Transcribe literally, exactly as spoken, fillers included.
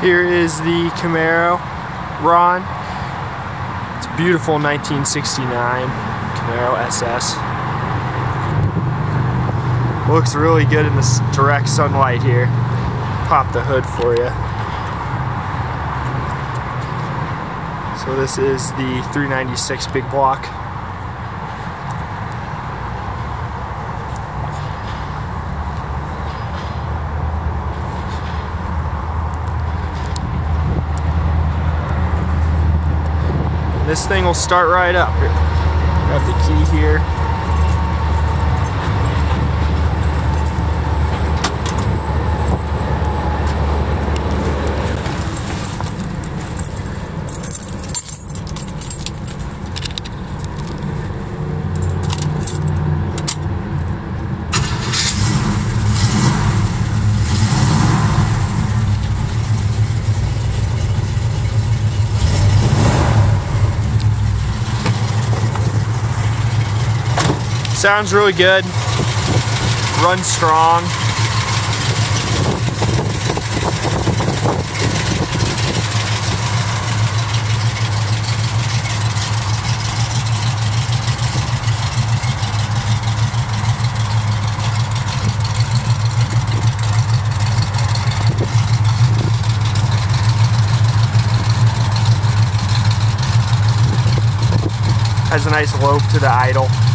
Here is the Camaro Ron. It's a beautiful nineteen sixty-nine Camaro S S. Looks really good in this direct sunlight here. Pop the hood for you. So this is the three ninety-six big block. This thing will start right up. Here, got the key here. Sounds really good, runs strong. Has a nice lope to the idle.